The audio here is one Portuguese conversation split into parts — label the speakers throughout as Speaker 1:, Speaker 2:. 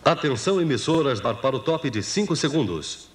Speaker 1: Atenção, emissoras, para o top de 5 segundos.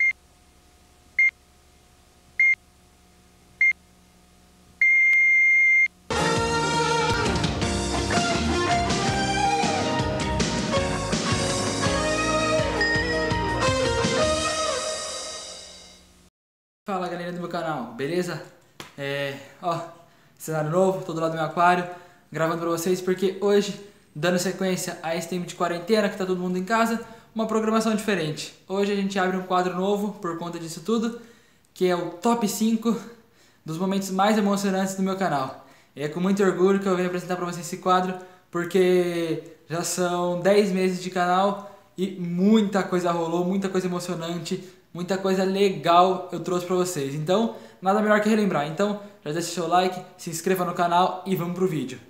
Speaker 2: Fala galera do meu canal, beleza? Cenário novo, tô do lado do meu aquário, gravando pra vocês porque hoje, dando sequência a esse tempo de quarentena que tá todo mundo em casa, uma programação diferente. Hoje a gente abre um quadro novo por conta disso tudo, que é o top 5 dos momentos mais emocionantes do meu canal. E é com muito orgulho que eu venho apresentar pra vocês esse quadro, porque já são 10 meses de canal e muita coisa rolou, muita coisa emocionante, muita coisa legal eu trouxe pra vocês. Então, nada melhor que relembrar. Então, já deixa seu like, se inscreva no canal e vamos pro vídeo.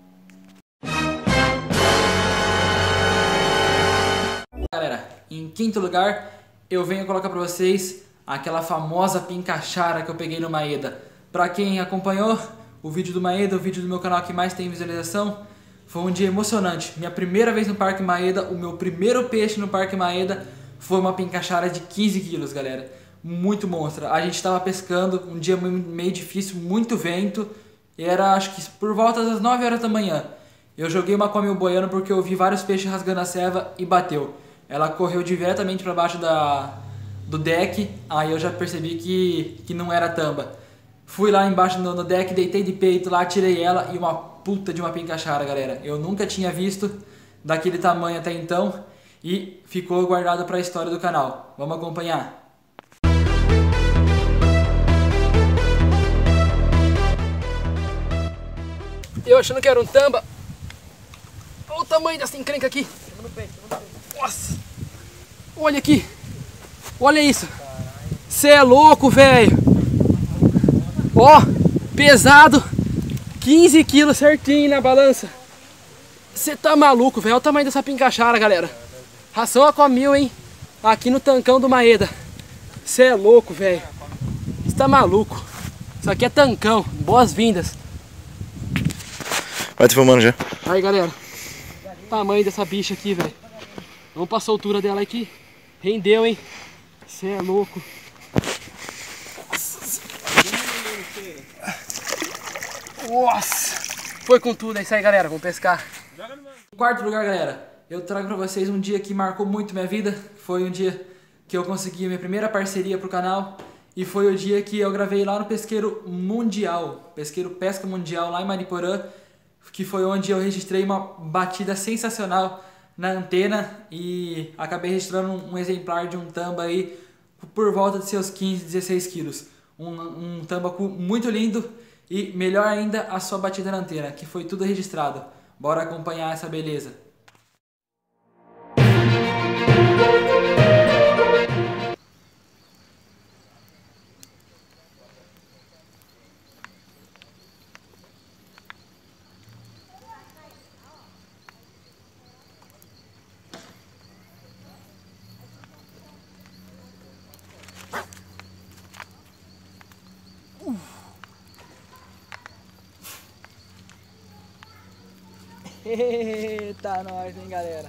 Speaker 2: Galera, em quinto lugar, eu venho colocar pra vocês aquela famosa pincachara que eu peguei no Maeda. Pra quem acompanhou o vídeo do Maeda, o vídeo do meu canal que mais tem visualização, foi um dia emocionante. Minha primeira vez no Parque Maeda, o meu primeiro peixe no Parque Maeda foi uma pincachara de 15 quilos, galera. Muito monstra. A gente estava pescando, um dia meio difícil, muito vento. E era, acho que por volta das 9 horas da manhã. Eu joguei uma com o boiano porque eu vi vários peixes rasgando a ceva e bateu. Ela correu diretamente para baixo do deck, aí eu já percebi que não era tamba. Fui lá embaixo no deck, deitei de peito lá, tirei ela e uma puta de uma pincachara, galera. Eu nunca tinha visto daquele tamanho até então e ficou guardado para a história do canal. Vamos acompanhar. Eu achando que era um tamba. Olha o tamanho dessa encrenca aqui. Nossa! Olha aqui! Olha isso! Cê é louco, velho! Ó! Pesado! 15 quilos certinho na balança! Cê tá maluco, velho! Olha o tamanho dessa pincachara, galera! Ração Aquamil, hein? Aqui no tancão do Maeda. Cê é louco, velho! Você tá maluco! Isso aqui é tancão! Boas-vindas!
Speaker 3: Vai te filmando já.
Speaker 2: Aí, galera. Tamanho dessa bicha aqui, velho. Vamos pra soltura dela aqui. Rendeu, hein? Cê é louco. Nossa! Foi com tudo, é isso aí, galera. Vamos pescar. Em quarto lugar, galera, eu trago pra vocês um dia que marcou muito minha vida. Foi um dia que eu consegui minha primeira parceria pro canal. E foi o dia que eu gravei lá no Pesqueiro Mundial. Pesqueiro Pesca Mundial, lá em Mariporã. Que foi onde eu registrei uma batida sensacional na antena e acabei registrando um exemplar de um tamba aí por volta de seus 15, 16 quilos. Um tambacu muito lindo e melhor ainda a sua batida na antena, que foi tudo registrado. Bora acompanhar essa beleza. Eita, nós, hein, galera?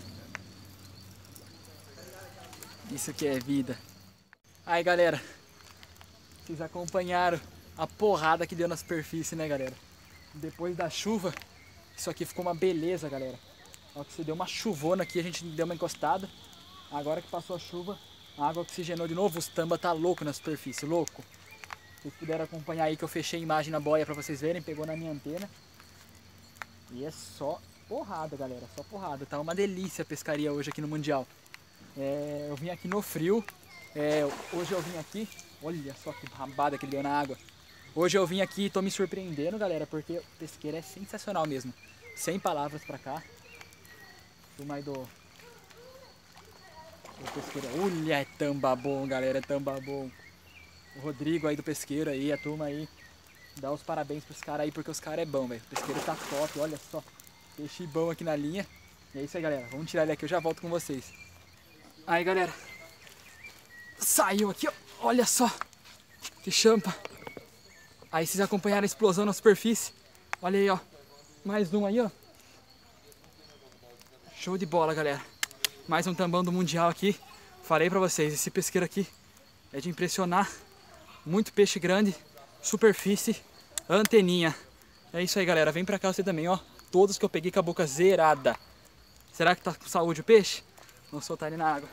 Speaker 2: Isso que é vida. Aí, galera, vocês acompanharam a porrada que deu na superfície, né, galera? Depois da chuva, isso aqui ficou uma beleza, galera. Ó, que você deu uma chuvona aqui, a gente deu uma encostada. Agora que passou a chuva, a água oxigenou de novo, os tamba tá louco na superfície, louco. Vocês puderam acompanhar aí que eu fechei a imagem na boia pra vocês verem, pegou na minha antena. E é só porrada, galera, só porrada. Tá uma delícia a pescaria hoje aqui no Mundial. Eu vim aqui no frio. Hoje eu vim aqui, olha só que rabada que ele deu na água. Hoje eu vim aqui e tô me surpreendendo, galera, porque o pesqueiro é sensacional mesmo. Sem palavras pra cá. Filma aí do pesqueiro. Olha, é tamba bom, galera, é tamba bom. O Rodrigo aí do pesqueiro aí, a turma aí. Dá os parabéns pros caras aí, porque os caras é bom, velho. O pesqueiro tá top, olha só. Peixe bom aqui na linha. E é isso aí, galera. Vamos tirar ele aqui, eu já volto com vocês. Aí, galera. Saiu aqui, ó. Olha só. Que champa. Aí vocês acompanharam a explosão na superfície. Olha aí, ó. Mais um aí, ó. Show de bola, galera. mais um tambão do Mundial aqui. Falei pra vocês, esse pesqueiro aqui é de impressionar. Muito peixe grande, superfície, anteninha. É isso aí, galera. Vem pra cá você também, ó. Todos que eu peguei com a boca zerada. Será que tá com saúde o peixe? Vamos soltar ele na água.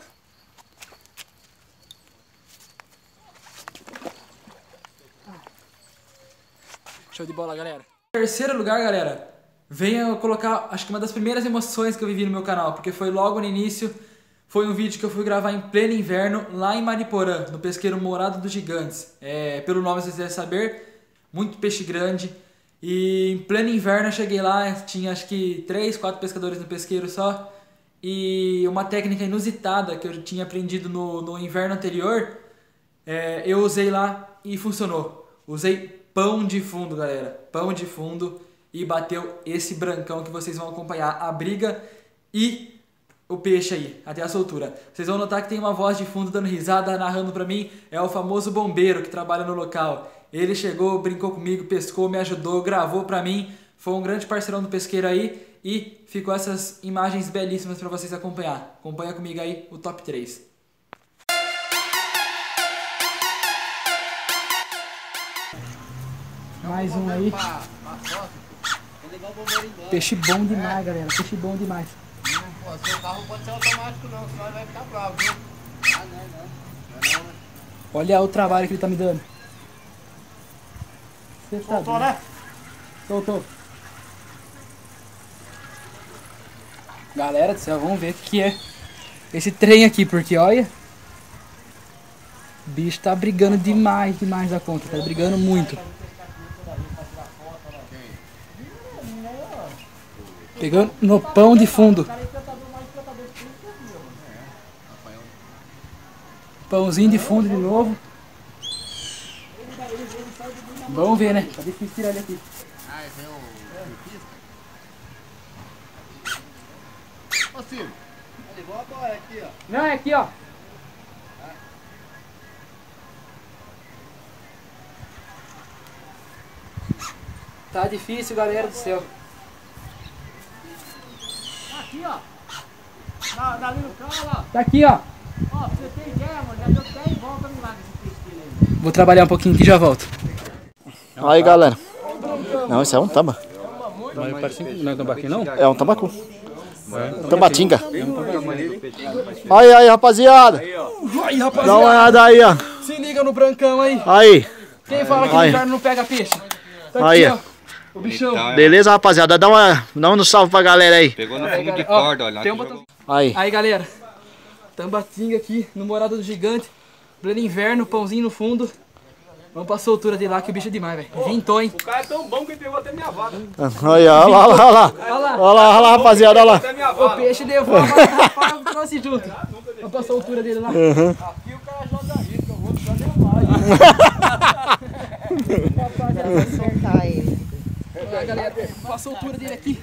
Speaker 2: Show de bola, galera. Terceiro lugar, galera. Venha colocar, acho que uma das primeiras emoções que eu vivi no meu canal, porque foi logo no início. Foi um vídeo que eu fui gravar em pleno inverno, lá em Mariporã, no pesqueiro Morada dos Gigantes. Pelo nome vocês devem saber, muito peixe grande. E em pleno inverno eu cheguei lá, tinha acho que 3, 4 pescadores no pesqueiro só. E uma técnica inusitada que eu tinha aprendido no inverno anterior, eu usei lá e funcionou. Usei pão de fundo, galera, pão de fundo, e bateu esse brancão que vocês vão acompanhar a briga e o peixe aí, até a soltura. Vocês vão notar que tem uma voz de fundo dando risada, narrando pra mim, é o famoso bombeiro que trabalha no local. Ele chegou, brincou comigo, pescou, me ajudou, gravou pra mim, foi um grande parceirão do pesqueiro aí e ficou essas imagens belíssimas pra vocês acompanhar. Acompanha comigo aí o top 3. Mais um aí. Peixe bom demais, galera, peixe bom demais.
Speaker 3: Seu carro não pode ser automático não, senão ele vai ficar bravo, viu? Não.
Speaker 2: Olha o trabalho que ele tá me dando. Você tá
Speaker 3: Soltou, né?
Speaker 2: Soltou. Galera do céu, vamos ver o que é esse trem aqui, porque olha, o bicho tá brigando demais da conta, tá brigando muito. Pegando no pão de fundo. Pãozinho de fundo de novo. Vamos ver, né? Tá difícil tirar ele aqui.
Speaker 3: Ah, esse é o... Ô, Silvio. Ele levou agora aqui, ó.
Speaker 2: Não, é aqui, ó. Tá difícil, galera do céu.
Speaker 3: Aqui, ó. Ali no carro, ó.
Speaker 2: Tá aqui, ó.
Speaker 3: Ó, pra você ter ideia, mano, já deu 10 voltas no lago esse peixe dele aí.
Speaker 2: Vou trabalhar um pouquinho aqui e já volto.
Speaker 4: Aí, galera. Não, isso é um tamba.
Speaker 2: Mas parece que não é tambaqui, não?
Speaker 4: É um tambacu. Tambatinga. Aí, rapaziada.
Speaker 2: Aí, rapaziada.
Speaker 4: Dá uma olhada aí, ó.
Speaker 2: Se liga no brancão aí.
Speaker 4: Aí.
Speaker 2: Quem fala que no inverno não pega peixe? Tá
Speaker 4: Aí,
Speaker 2: aqui, ó. O bichão.
Speaker 4: Beleza, rapaziada? Dá um salve pra galera aí.
Speaker 1: Pegou no fundo de corda, olha.
Speaker 2: Tem um
Speaker 4: Aí.
Speaker 2: Aí, galera. Tambatinga aqui no Morada do Gigante. Pleno inverno, pãozinho no fundo. Vamos pra soltura de lá que o bicho é demais, velho. Vintou, hein?
Speaker 5: O cara é tão bom que ele pegou até minha vaga.
Speaker 4: Aí, ó. Olha lá, rapaziada. Olha lá.
Speaker 5: Até minha
Speaker 2: O
Speaker 5: vaga.
Speaker 2: peixe devolve e trouxe junto. Vamos pra soltura dele lá.
Speaker 5: Aqui o cara joga risco, eu vou jogar mais.
Speaker 6: Soltar ele.
Speaker 2: Olha, galera. Vamos pra soltura dele aqui.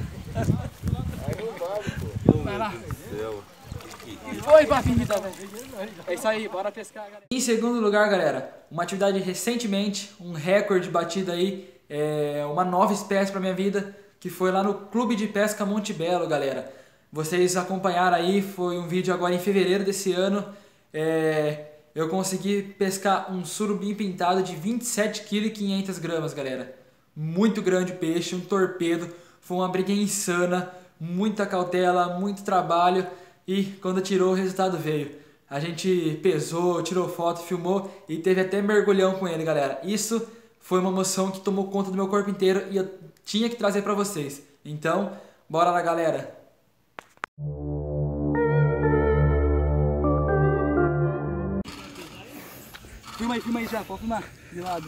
Speaker 2: Vai lá. Foi, papinita, velho. É isso aí, bora pescar, galera. Em segundo lugar, galera, uma atividade recentemente, um recorde batido aí, uma nova espécie pra minha vida, que foi lá no Clube de Pesca Monte Belo, galera. Vocês acompanharam aí, foi um vídeo agora em fevereiro desse ano. Eu consegui pescar um surubim pintado de 27,5 kg, galera. Muito grande o peixe, um torpedo, foi uma briga insana, muita cautela, muito trabalho. E quando tirou, o resultado veio. A gente pesou, tirou foto, filmou e teve até mergulhão com ele, galera. Isso foi uma emoção que tomou conta do meu corpo inteiro e eu tinha que trazer pra vocês. Então, bora lá, galera. Filma aí já, pode filmar de lado.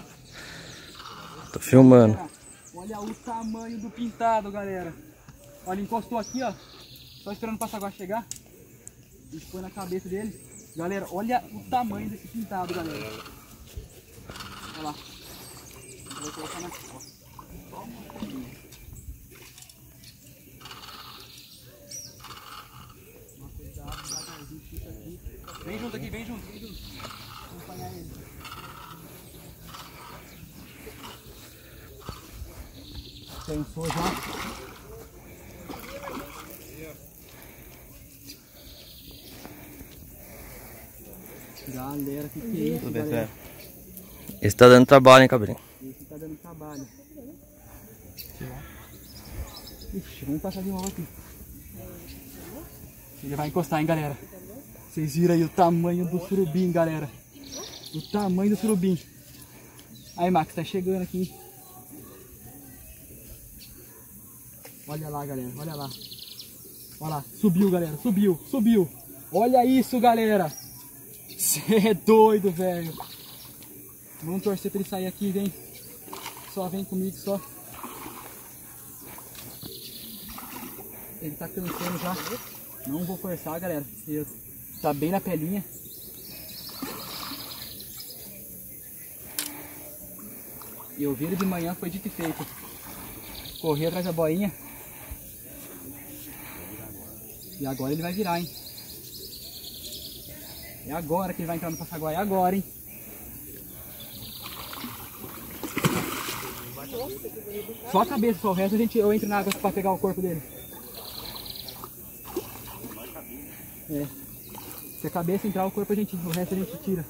Speaker 4: Tô filmando.
Speaker 2: Olha o tamanho do pintado, galera. Olha, encostou aqui, ó. Só esperando o passaguá chegar. A gente põe na cabeça dele. Galera, olha o tamanho desse pintado, galera. Olha lá. Eu vou colocar na costa. Cuidado, devagarzinho, fica aqui. Vem junto aqui, vem junto. Vou acompanhar ele. Pensou já? Galera, que é isso, galera?
Speaker 6: Esse tá dando trabalho, hein, cabrinho?
Speaker 2: Esse tá dando trabalho. Ixi, vamos passar de volta aqui. Ele vai encostar, hein, galera? Vocês viram aí o tamanho do surubim, galera. O tamanho do surubim. Aí, Max, tá chegando aqui. Olha lá, galera, olha lá. Olha lá, subiu, galera, subiu, subiu. Olha isso, galera. Cê é doido, velho. Vamos torcer pra ele sair aqui, vem. Só vem comigo, só. Ele tá cansando já. Não vou forçar, galera. Ele tá bem na pelinha. E eu vi ele de manhã, foi dito e feito. Corri atrás da boinha. E agora ele vai virar, hein? É agora que ele vai entrar no Passaguai, é agora, hein? Só a cabeça, só o resto eu entro na água pra pegar o corpo dele. É. Se a cabeça entrar, o corpo o resto a gente tira.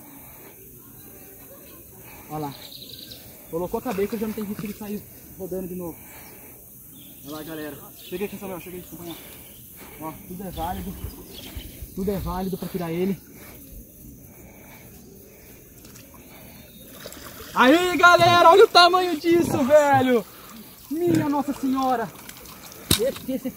Speaker 2: Olha lá. Colocou a cabeça, já não tem risco de sair rodando de novo. Olha lá, galera. Cheguei aqui, Samuel, cheguei aqui, acompanhar. Ó, tudo é válido. Tudo é válido pra tirar ele. Aí, galera, olha o tamanho disso, velho. Minha Nossa Senhora. Esse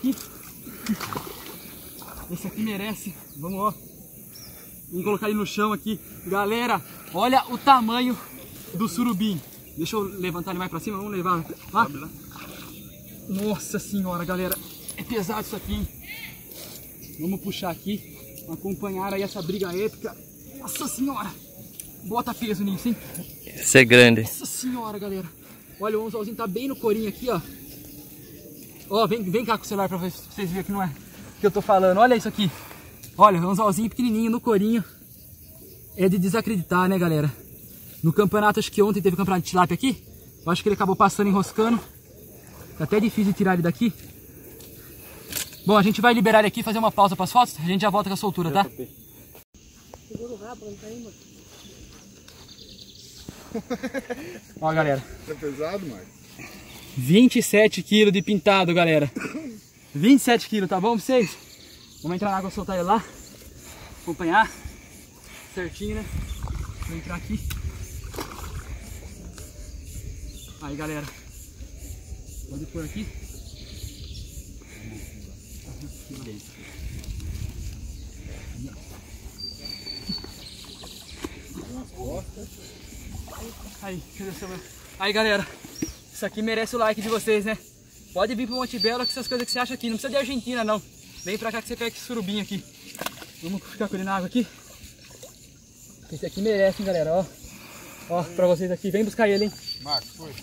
Speaker 2: aqui merece. Vamos, ó. Vamos colocar ele no chão aqui. Galera, olha o tamanho do surubim. Deixa eu levantar ele mais pra cima. Vamos levar lá. Nossa Senhora, galera. É pesado isso aqui, hein? Vamos puxar aqui. Acompanhar aí essa briga épica. Nossa Senhora. Bota peso nisso, hein?
Speaker 6: Esse é grande.
Speaker 2: Nossa Senhora, galera. Olha, o anzolzinho tá bem no corinho aqui, ó. Ó, vem cá com o celular pra vocês verem que não é que eu tô falando. Olha isso aqui. Olha, o anzolzinho pequenininho no corinho. É de desacreditar, né, galera? No campeonato, acho que ontem teve campeonato de tilápia aqui. Eu acho que ele acabou passando, enroscando. Tá até difícil de tirar ele daqui. Bom, a gente vai liberar ele aqui, fazer uma pausa pras fotos. A gente já volta com a soltura, tá?
Speaker 5: Segura o rabo, não tá aí, mano.
Speaker 2: Ó, galera.
Speaker 7: É pesado, Marcos?
Speaker 2: 27 kg de pintado, galera. 27 kg, tá bom pra vocês? Vamos entrar na água, soltar ele lá. Acompanhar. Certinho, né? Vou entrar aqui. Aí, galera. Pode pôr aqui. Aí, cadê o celular? Aí, galera, isso aqui merece o like de vocês, né? Pode vir pro Monte Belo com essas coisas que você acha aqui. Não precisa de Argentina, não. Vem pra cá que você pega esse surubim aqui. Vamos ficar com ele na água aqui. Esse aqui merece, hein, galera, ó. Ó, pra vocês aqui. Vem buscar ele, hein?
Speaker 7: Marcos, foi.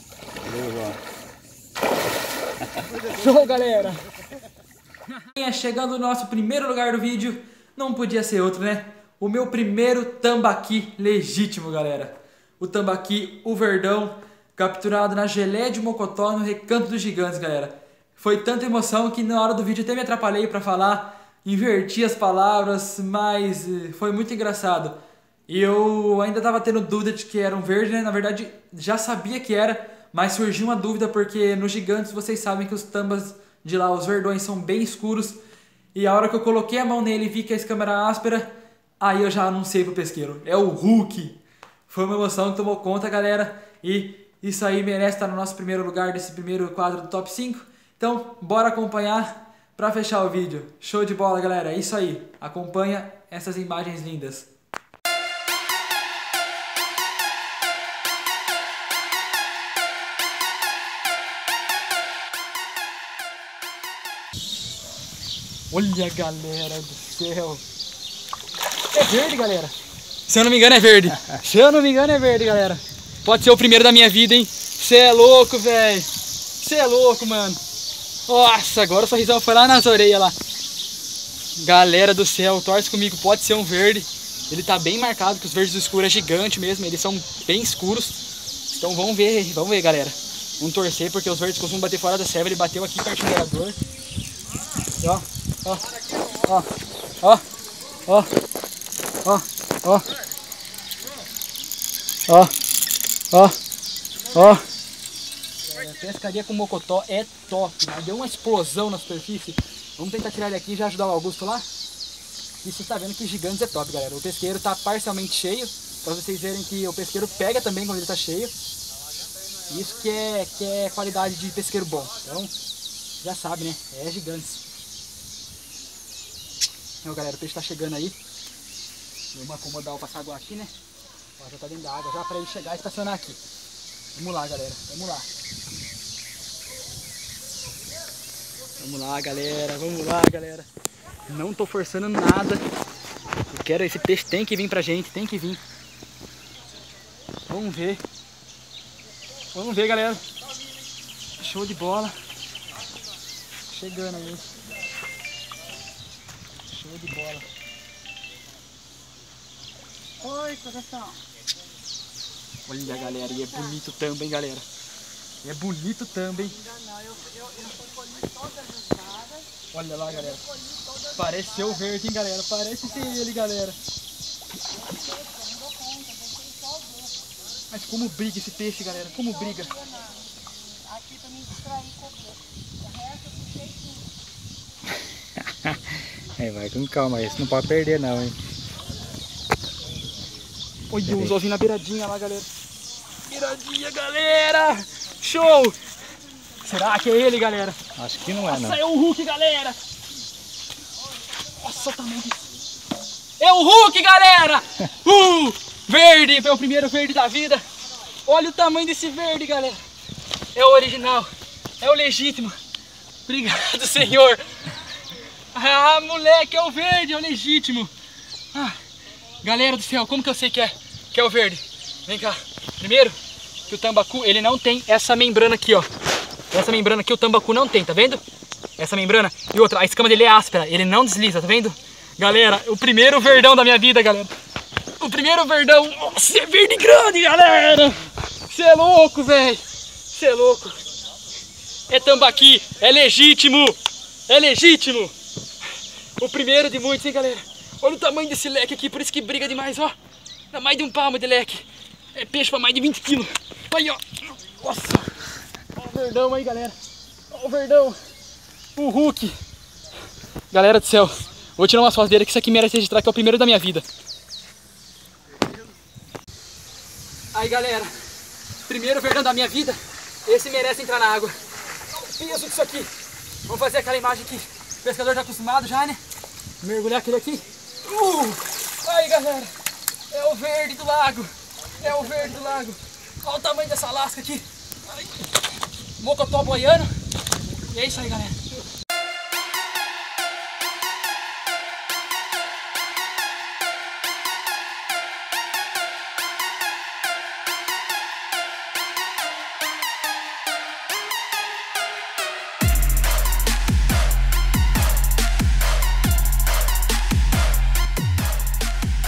Speaker 2: Show, galera!
Speaker 8: Chegando no nosso primeiro lugar do vídeo, não podia ser outro, né? O meu primeiro tambaqui legítimo, galera. O tambaqui, o verdão, capturado na Geleia de Mocotó, no Recanto dos Gigantes, galera. Foi tanta emoção que na hora do vídeo até me atrapalhei pra falar, inverti as palavras, mas foi muito engraçado. E eu ainda tava tendo dúvida de que era um verde, né? Na verdade, já sabia que era, mas surgiu uma dúvida porque nos Gigantes vocês sabem que os tambas de lá, os verdões, são bem escuros. E a hora que eu coloquei a mão nele e vi que a escama era áspera, aí eu já anunciei pro pesqueiro. É o Hulk! Foi uma emoção que tomou conta, galera. E isso aí merece estar no nosso primeiro lugar desse primeiro quadro do Top 5. Então, bora acompanhar pra fechar o vídeo. Show de bola, galera. É isso aí. Acompanha essas imagens lindas.
Speaker 2: Olha, galera do céu. É verde, galera. Se eu não me engano é verde. Se eu não me engano é verde, galera. Pode ser o primeiro da minha vida, hein. Cê é louco, velho. Cê é louco, mano. Nossa, agora o sorrisão foi lá nas orelhas lá. Galera do céu, torce comigo. Pode ser um verde. Ele tá bem marcado, que os verdes escuros é gigante mesmo. Eles são bem escuros. Então vamos ver, galera. Vamos torcer, porque os verdes costumam bater fora da serva. Ele bateu aqui perto do gerador. Ó, ó, ó, ó, ó, ó, ó.
Speaker 8: Ó. Ó. Ó. Pescaria com mocotó é top, né? Deu uma explosão na superfície. Vamos tentar tirar ele aqui e já ajudar o Augusto lá. E você tá vendo que gigantes é top, galera. O pesqueiro tá parcialmente cheio, pra vocês verem que o pesqueiro pega também quando ele tá cheio. Isso que é qualidade de pesqueiro bom. Então, já sabe, né? É gigantes. Então, galera, o peixe tá chegando aí. Vamos acomodar o passaguá aqui, né? Ó, já tá dentro da água já pra ele chegar e estacionar aqui. Vamos lá, galera. Vamos lá. Vamos lá, galera. Vamos lá, galera. Não tô forçando nada. Eu quero, esse peixe tem que vir pra gente, tem que vir. Vamos ver. Vamos ver, galera. Show de bola. Chegando aí. Show de bola.
Speaker 5: Oi, coração.
Speaker 8: Olha, galera, e é bonito também, galera. É bonito também.
Speaker 5: Não, eu recolhi todas as varas.
Speaker 8: Olha lá, galera. Parece ser o verde, hein, galera. Parece ser ele, galera. Mas como briga esse peixe, galera. Como briga.
Speaker 5: Aqui pra me distrair com o resto eu puxei tudo.
Speaker 4: É, vai com calma, esse não pode perder não, hein.
Speaker 8: Olha o anzolzinho na beiradinha lá, galera. Beiradinha, galera. Show. Será que é ele, galera?
Speaker 4: Acho que não é, não.
Speaker 8: Nossa, é o Hulk, galera. Nossa, o tamanho disso. É o Hulk, galera. Verde, foi o primeiro verde da vida. Olha o tamanho desse verde, galera. É o original. É o legítimo. Obrigado, senhor. Ah, moleque, é o verde, é o legítimo. Ah, galera do céu, como que eu sei que é o verde? Vem cá. Primeiro, que o tambacu, ele não tem essa membrana aqui, ó. Essa membrana aqui o tambacu não tem, tá vendo? Essa membrana. E outra, a escama dele é áspera, ele não desliza, tá vendo? Galera, o primeiro verdão da minha vida, galera. O primeiro verdão. Nossa, é verde grande, galera. Você é louco, velho. Você é louco. É tambaqui, é legítimo. É legítimo. O primeiro de muitos, hein, galera. Olha o tamanho desse leque aqui, por isso que briga demais, ó. Dá mais de um palmo de leque. É peixe pra mais de 20 quilos. Aí, ó. Nossa. Olha o verdão aí, galera. Olha o verdão. O Hulk. Galera do céu. Vou tirar umas fotos dele, que isso aqui merece registrar, que é o primeiro da minha vida. Aí, galera. Primeiro verdão da minha vida. Esse merece entrar na água. Olha o peso disso aqui. Vamos fazer aquela imagem que o pescador já acostumado já, né? Mergulhar aquele aqui. Aí, galera. É o verde do lago. É o verde do lago. Olha o tamanho dessa lasca aqui. Ai. Mocotó boiano. E é isso aí, galera.